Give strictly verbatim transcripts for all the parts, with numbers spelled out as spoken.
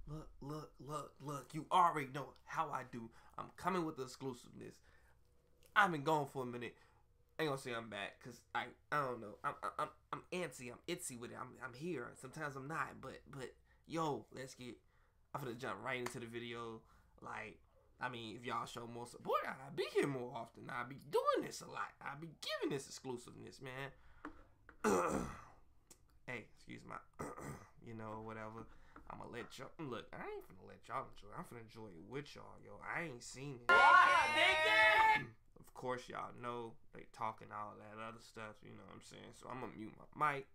look, look, look, look. You already know how I do. I'm coming with the exclusiveness. I've been gone for a minute. I ain't gonna say I'm back, cause I I don't know. I'm I'm I'm antsy. I'm itsy with it. I'm I'm here. Sometimes I'm not, but but yo, let's get. I'm gonna jump right into the video. Like, I mean, if y'all show more support, I'll be here more often. I'll be doing this a lot. I'll be giving this exclusiveness, man. Hey, excuse my, you know, whatever. I'm gonna let y'all, look, I ain't finna let y'all enjoy it. I'm finna enjoy it with y'all, yo. I ain't seen it. Of course, y'all know they talking all that other stuff, you know what I'm saying? So I'm gonna mute my mic.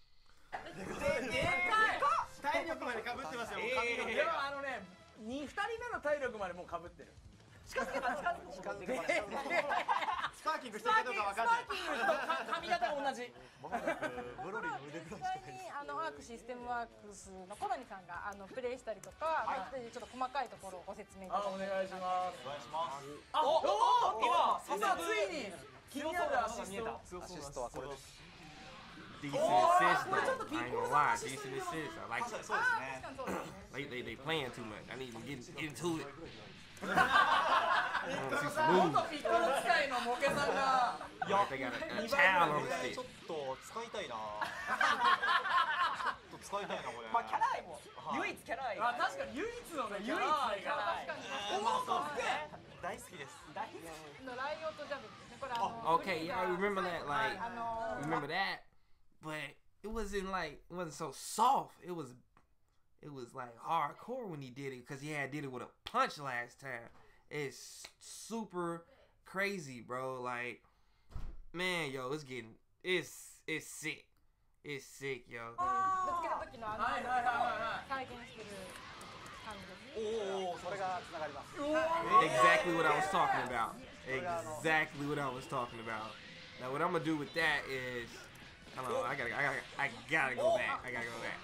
体力までかぶってますよ。でもあのね、二人目の体力までもうかぶってる。近づけば近づけば近づけば。スパーキングしてるかどうかわかんない。スパーキングと髪型が同じ。ブロリーの腕ぐらいしかない。 あのアークシステムワークスの小谷さんがあのプレイしたりとか、ちょっと細かいところをご説明いただきます。お願いします。お願いします。あ、おお、今、さあついに気になるアシスト。 アシストはこれです。 Decent assist, though. I ain't gonna lie, decent assist. I like it. They, they, they playing too much. I need to get, get into it. I want to see some moves. Like they got a, a child on the stick. ちょっと使いたいな。ちょっと使いたいなこれ。 まあキャラ愛も唯一キャラ愛。あ、確かに唯一のね、唯一のキャラ愛。大好きです。大好き。 のライオットジャブですね。これあの。 Okay, yeah, I remember that. Like, remember that. But it wasn't like it wasn't so soft. It was it was like hardcore when he did it because he had did it with a punch last time. It's super crazy, bro. Like, man, yo, it's getting it's it's sick. It's sick, yo. Exactly what I was talking about. Exactly what I was talking about. Now, what I'm gonna do with that is. Hold on, I gotta, I gotta, I gotta go back. I gotta go back.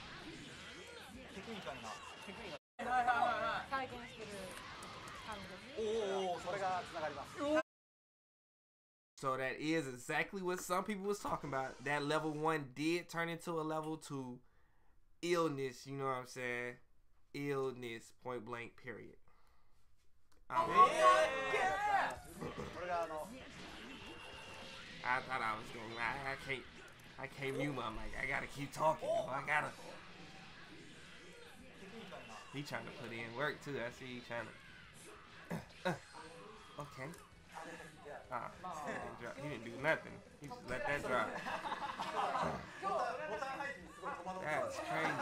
So that is exactly what some people was talking about. That level one did turn into a level two illness. You know what I'm saying? Illness, point blank, period. Um, I thought I was going. I, I can't. I can't mute my mic. I gotta keep talking. I gotta. He trying to put in work too. I see he trying to. Uh, okay. Ah, he didn't, drop. He didn't do nothing. He just let that drop. That's crazy.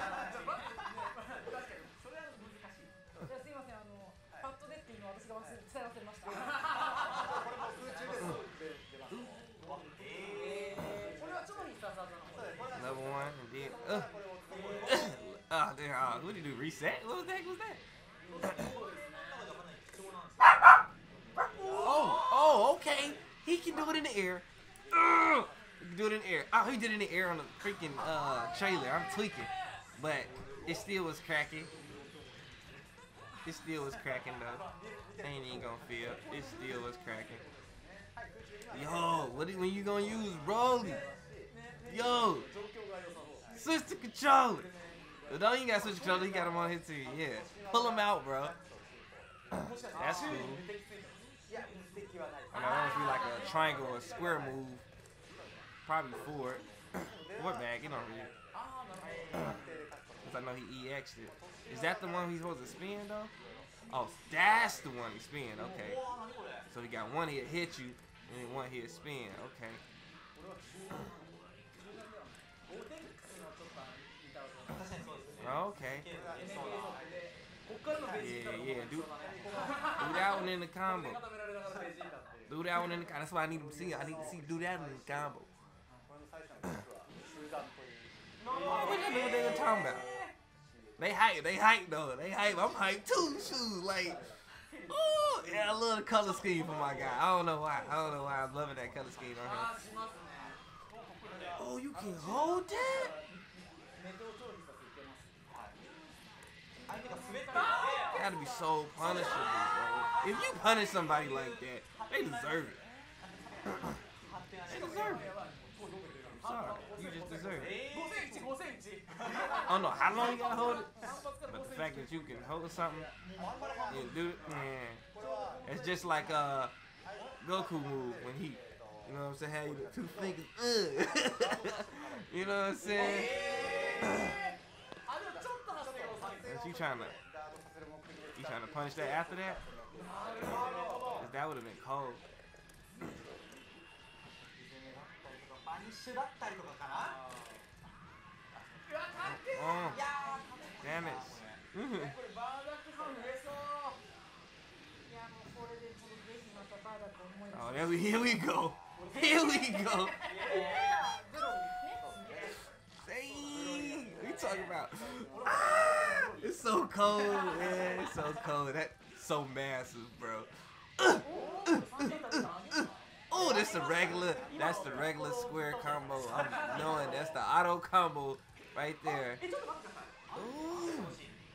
Level one and then uh, uh, then, uh what did you do? Reset? What the heck was that? oh, oh, okay. He can do it in the air. Uh, he can do it in the air. Oh, he did it in the air on the freaking uh trailer. I'm tweaking, but it still was cracking. It still was cracking though. Ain't even gonna feel. It still was cracking. Yo, what is, when you gonna use Broly? Yo, switch the controller. But don't you got switch the controller? He got him on his team. Yeah, pull him out, bro. That's cool. I know that must be like a triangle or a square move. Probably forward. Or back. It don't really. Cause I know he E X'd it. Is that the one he's supposed to spin though? Oh, that's the one he spin. Okay. So he got one hit hit you, and then one hit spin. Okay. Okay. Yeah, yeah. Do, do that one in the combo. Do that one in the combo. That's what I need to see. I need to see do that in the combo. Oh, what they were talking about? They hype. They hype though. They hype. I'm hype too. Shoot, like. Oh, yeah, I love the color scheme for my guy. I don't know why. I don't know why I'm loving that color scheme on him. Oh, you can hold that? Gotta be so punishable, bro. If you punish somebody like that, they deserve it. They deserve it. I'm sorry. You just deserve it. I don't know how long you gotta hold it, but the fact that you can hold something and do it, man. It's just like uh Goku move when he, you know what I'm saying, had the two fingers. Uh. You know what I'm saying? Is you trying to, you trying to punish that after that? 'Cause that would have been cold. バニッシュだったりとかかな。 Oh, damn it. これバーダックさん売れそう。いやもうこれでちょっとぜひまたバーダック思い出す。 Oh, there we, here we go. Here we go. See, we talking about. Ah, it's so cold, man. It's so cold. That's so massive, bro. Uh, uh, uh, uh. Oh, that's the regular. That's the regular square combo. I'm knowing that's the auto combo right there. Ooh.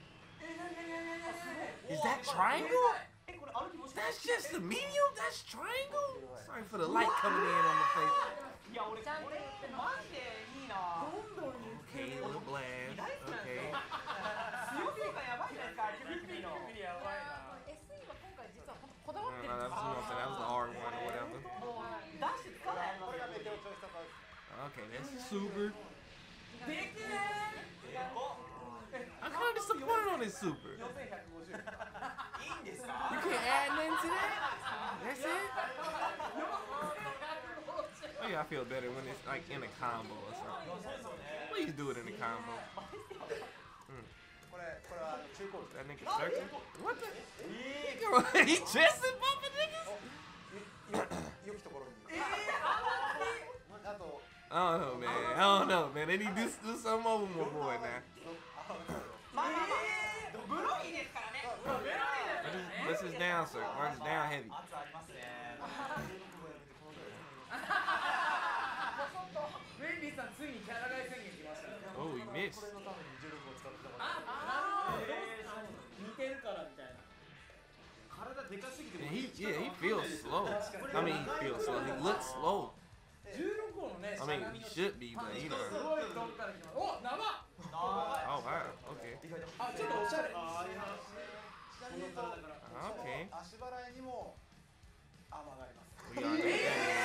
Is that triangle? That's just the medium? That's triangle? Sorry for the light coming in on the face. いや俺これマジでいいな。 Okay, little blast. Okay. 強さがやばいじゃないですか。キュビキュビの。 エスイー は今回実は本当こだわ No, ってる no, ん that です was, you know, what I'm saying, that was the R one or whatever. ダッシュつかないの。 Okay, that's super. できねえ。 I'm kind of disappointed on this super. いいんですか。 You can't add nothing to that? That's it? Oh yeah, I feel better when it's like in a combo or something. Please do it in a combo. Mm. That nigga circle? What the? He chesting bumping niggas? I don't know, man. I don't know, man. They need to do, do something over my boy now. まあまあまあ。ブロギーですからね。ブロギー。 What's his down, sir? Where's his down heavy? 圧ありますね。ウェンディさんついにキャラ外宣言来ましたね。 Oh, he missed. 似てるからみたいな。 And he, yeah, he feels slow. I mean, he feels slow. He looks slow. じゅうろく号のね。 I mean, he should be, but you know. すごい遠くから来ます。お、生。 Oh, wow. Okay. あ、ちょっとおしゃれ。 Okay. 足払いにも甘があります。 We are the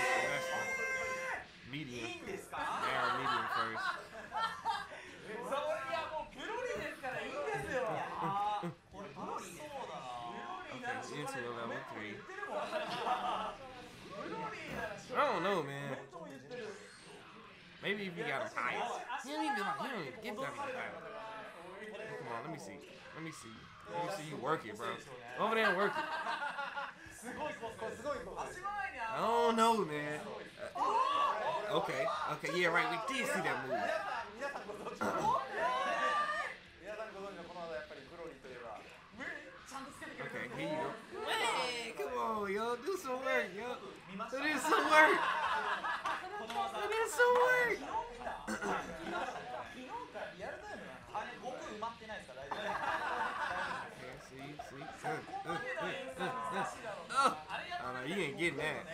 medium. いいんですか。 They are medium first. それいやもうブロリーですからいいんですよ。ああ、これブロリーそうだな。 Okay, into a level three. ブロリーなら I don't know, man. Maybe if you got him higher. He don't even, he don't even get that much higher. Come on, let me see. Let me see. Let me see you work it, bro. Go over there and work it. すごいこれすごいこれ。足前に I don't know, man. Uh, okay, okay, yeah, right. We did see that move. 皆さんご存知の皆さんご存知のこのやっぱりブロリーといえば Okay, here you go. Hey, come on, yo, do some work, yo. Do this some work. Do this some work. あれ僕埋まってないですか大丈夫。 Okay, see, see. Uh, uh, uh, uh, uh. Oh, oh, no, you ain't getting that.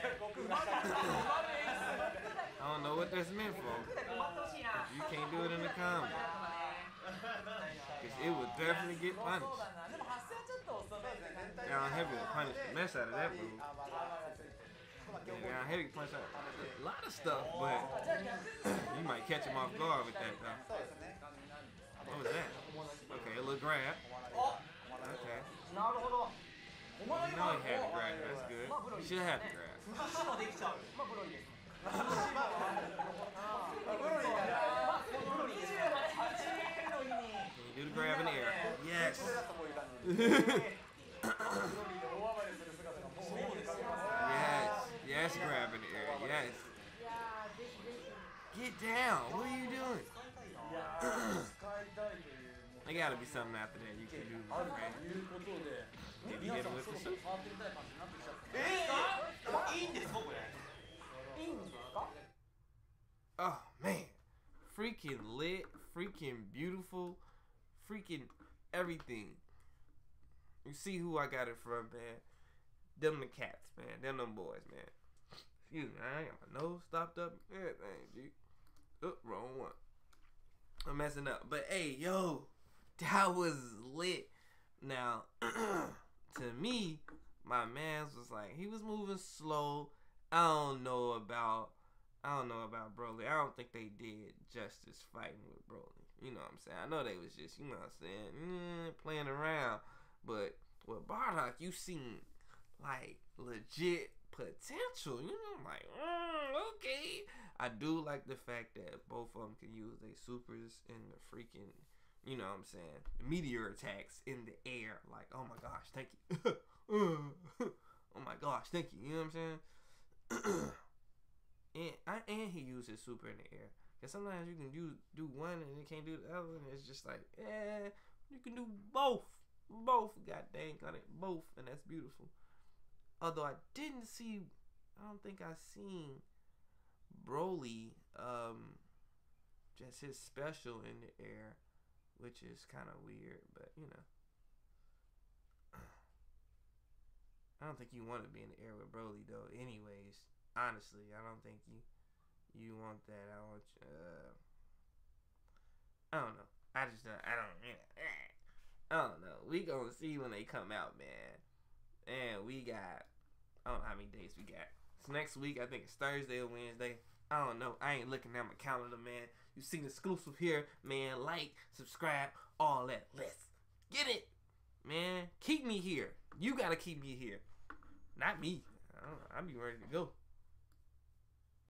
I don't know what that's meant for. You can't do it in the combo. Cause it would definitely get punished. でも発生はちょっと遅めって感じ。 Down heavy will punish the mess out of that move. Yeah, down heavy can punish out a lot of stuff, but you might catch him off guard with that though. What was that? Okay, a little grab. Okay. なるほど。お You 前 know he had to grab. That's good. You should have to grab. 寿司もできちゃう。まあブロリーです。 ブロリーがまあブロリーです。はちの日に。 Can you do the grab in the air? Yes. こういう感じ Yes. Yes, grab in the air. Yes. いやーぜひぜひ Get down. What are you doing? 使いたいという。 There gotta be something after that you can do. ある Right? ということで。 Did you hit him with the そろそろ super? 触ってみたい感じになってきちゃった。えー、いいんですかこれ。いいんですか。 Oh man, freaking lit, freaking beautiful, freaking everything. You see who I got it from, man? Them the cats, man. Them them boys, man. Excuse me, I ain't got my nose stopped up. Everything, G. Oh, wrong one. I'm messing up. But hey, yo, that was lit. Now, to me, my man's was like, he was moving slow. I don't know about, I don't know about Broly. I don't think they did justice fighting with Broly. You know what I'm saying? I know they was just, you know what I'm saying, mm, playing around. But with Bardock, you seen, like, legit potential. You know, I'm like, mm, okay. I do like the fact that both of them can use their supers in the freaking, you know what I'm saying, meteor attacks in the air. Like, oh my gosh, thank you. Oh my gosh, thank you. You know what I'm saying? and I, and he used his super in the air. Cause sometimes you can do do one and you can't do the other, and it's just like, eh, you can do both, both. God dang, got it, both, and that's beautiful. Although I didn't see, I don't think I seen Broly, um, just his special in the air, which is kind of weird, but you know. I don't think you want to be in the air with Broly though. Anyways, honestly, I don't think you you want that. I want uh, I don't know. I just don't, I don't I don't know. We gonna see when they come out, man. And we got, I don't know how many days we got. It's next week. I think it's Thursday or Wednesday. I don't know. I ain't looking at my calendar, man. You seen exclusive here, man. Like, subscribe, all that. Let's get it, man. Keep me here. You gotta keep me here. Not me. I don't know. I'll be ready to go.